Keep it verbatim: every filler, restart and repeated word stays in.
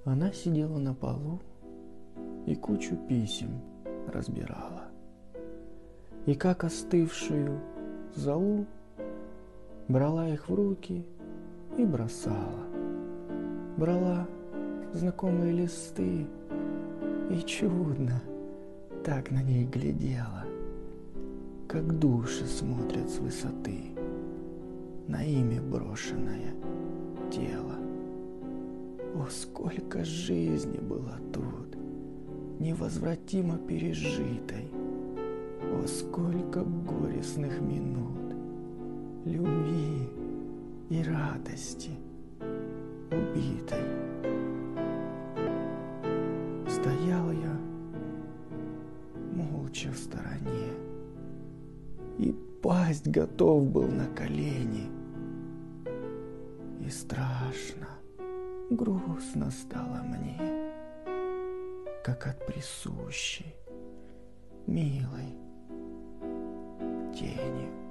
Она сидела на полу и кучу писем разбирала. И как остывшую золу брала их в руки и бросала. Брала знакомые листы и чудно так на ней глядела, как души смотрят с высоты на ими брошенное тело. О, сколько жизни было тут, невозвратимо пережитой! О, сколько горестных минут, любви и радости убитой! Стоял я молча в стороне и пасть готов был на колени. И страшно, грустно стало мне, как от присущей, милой тени.